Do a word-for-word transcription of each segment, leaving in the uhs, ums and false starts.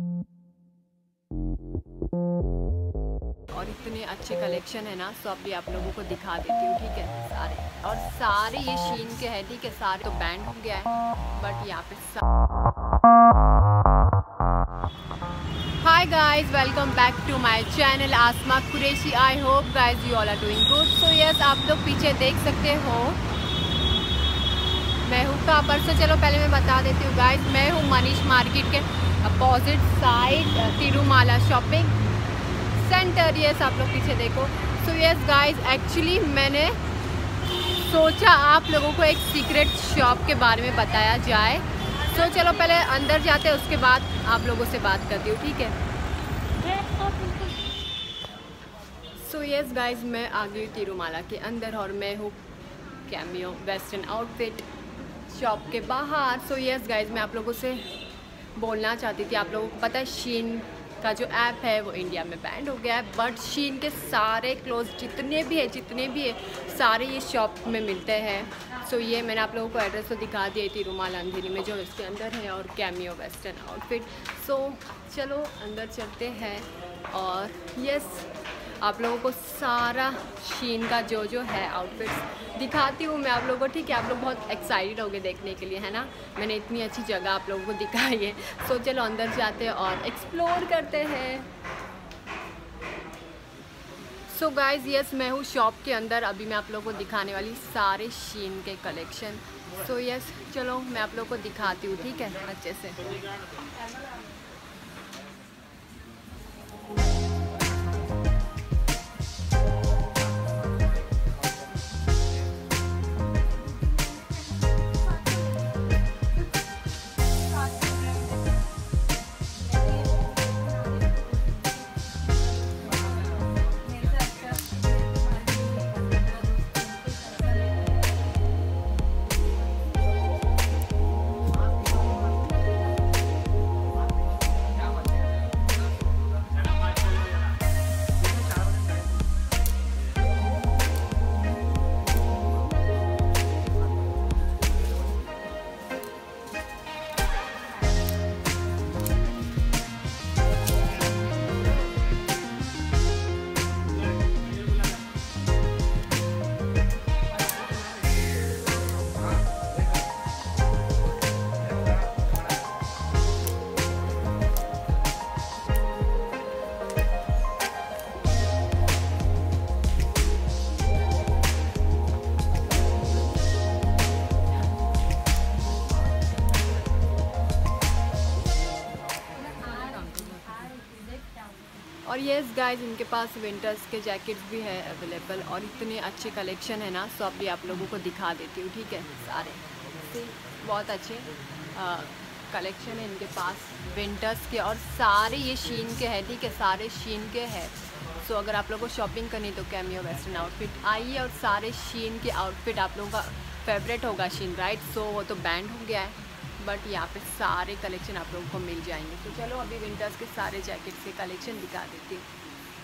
और इतने अच्छे कलेक्शन है ना, सो अभी आप लोगों को दिखा देती हूँ, ठीक है। सारे और सारे ये शीन के हैं, ठीक है। सारे तो बैंड हो गया है, बट यहाँ पे hi guys, welcome back to my channel Aasma Qureshi. I hope guys you all are doing good. So yes, आप लोग पीछे देख सकते हो मैं हूँ कहाँ पर। से चलो पहले मैं बता देती हूँ गाइस, मैं हूँ मनीष मार्केट के opposite side, Tirumala shopping centre. Yes, आप लोग पीछे देखो। सो यस गाइस, एक्चुअली मैंने सोचा आप लोगों को एक सीक्रेट शॉप के बारे में बताया जाए। सो so, चलो पहले अंदर जाते हैं, उसके बाद आप लोगों से बात करती हूँ, ठीक है। सो यस गाइस, मैं आ गई तिरुमाला के अंदर और मैं हूँ कैमियो वेस्टर्न आउटफिट शॉप के बाहर। सो यस गाइस, मैं आप लोगों से बोलना चाहती थी, आप लोगों को पता है शीन का जो ऐप है वो इंडिया में बैंड हो गया है, बट शीन के सारे क्लोथ जितने भी है जितने भी है सारे ये शॉप में मिलते हैं। सो so, ये मैंने आप लोगों को एड्रेस तो दिखा दिया तिरुमाला अंधेरी में, जो इसके अंदर है, और cameo western outfit. So so, चलो अंदर चलते हैं और यस आप लोगों को सारा शीन का जो जो है आउटफिट्स दिखाती हूँ मैं आप लोगों को, ठीक है। आप लोग बहुत एक्साइटेड होगे देखने के लिए, है ना। मैंने इतनी अच्छी जगह आप लोगों को दिखाई है। सो चलो अंदर जाते हैं और एक्सप्लोर करते हैं। सो गाइज यस, मैं हूँ शॉप के अंदर। अभी मैं आप लोगों को दिखाने वाली सारे शीन के कलेक्शन। सो यस, चलो मैं आप लोगों को दिखाती हूँ, ठीक है, अच्छे से। और येस गाइस, इनके पास विंटर्स के जैकेट्स भी है अवेलेबल, और इतने अच्छे कलेक्शन है ना, सो अभी आप लोगों को दिखा देती हूँ, ठीक है। सारे बहुत अच्छे कलेक्शन है इनके पास विंटर्स के, और सारे ये शीन के हैं, ठीक है, सारे शीन के हैं। सो अगर आप लोगों को शॉपिंग करनी तो कैमियो वेस्टर्न आउटफिट आइए, और सारे शीन के आउटफिट आप लोगों का फेवरेट होगा शीन, राइट। सो वो तो बैंड हो गया है, बट यहाँ पे सारे कलेक्शन आप लोगों को मिल जाएंगे। तो चलो अभी विंटर्स के सारे जैकेट्स के कलेक्शन दिखा देती हूँ।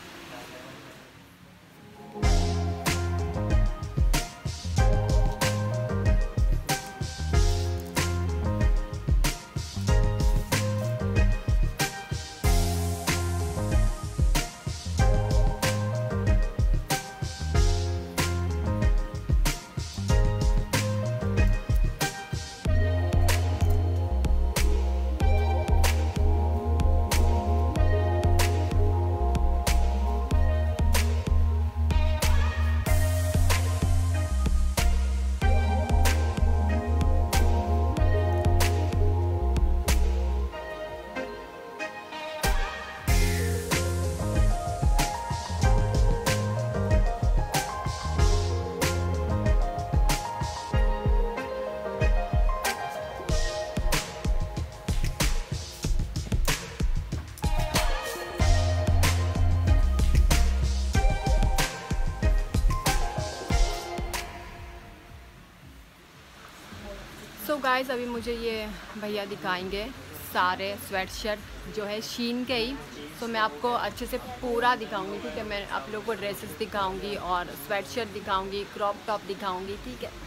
सो so गाइस, अभी मुझे ये भैया दिखाएंगे सारे स्वेट शर्ट जो है शीन के ही। सो so मैं आपको अच्छे से पूरा दिखाऊंगी, ठीक है। मैं आप लोगों को ड्रेसेस दिखाऊंगी और स्वेट शर्ट दिखाऊंगी, क्रॉप टॉप दिखाऊंगी, ठीक है।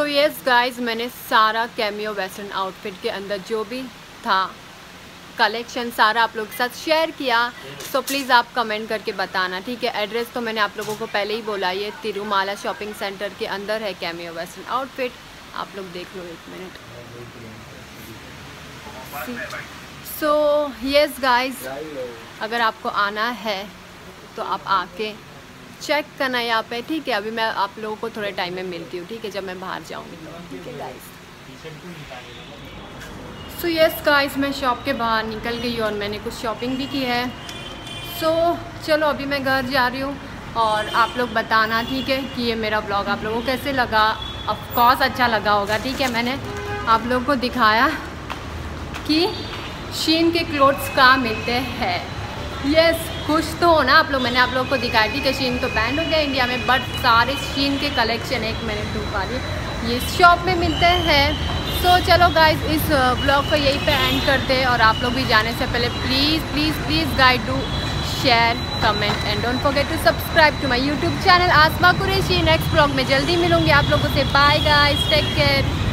सो यस गाइज, मैंने सारा कैमियो वेस्टर्न आउटफिट के अंदर जो भी था कलेक्शन सारा आप लोगों के साथ शेयर किया। सो so, प्लीज़ आप कमेंट करके बताना, ठीक है। एड्रेस तो मैंने आप लोगों को पहले ही बोला, ये तिरुमाला शॉपिंग सेंटर के अंदर है कैमियो वेस्टर्न आउटफिट। आप लोग देख लो एक मिनट। सो यस गाइज, अगर आपको आना है तो आप आके चेक करना यहाँ पे, ठीक है। अभी मैं आप लोगों को थोड़े टाइम में मिलती हूँ, ठीक है, जब मैं बाहर जाऊँगी, ठीक है गाइज। सो यस गाइज, मैं शॉप के बाहर निकल गई और मैंने कुछ शॉपिंग भी की है। सो so, चलो अभी मैं घर जा रही हूँ और आप लोग बताना, ठीक है, कि ये मेरा ब्लॉग आप लोगों को कैसे लगा। ऑफ कोर्स अच्छा लगा होगा, ठीक है। मैंने आप लोगों को दिखाया कि शीन के क्लोथ्स कहाँ मिलते हैं। यस yes, खुश तो हो ना आप लोग, मैंने आप लोगों को दिखाया, ठीक है। शीन तो बैंड हो गया इंडिया में, बट सारे शीन के कलेक्शन एक मिनट टू वाली ये शॉप में मिलते हैं। सो so, चलो गाइज, इस ब्लॉग को यहीं पे एंड करते हैं और आप लोग भी जाने से पहले please please please guys do share comment and don't forget to subscribe to my YouTube channel Aasma Qureshi. Next blog में जल्दी मिलूंगी आप लोगों से। Bye guys, take care.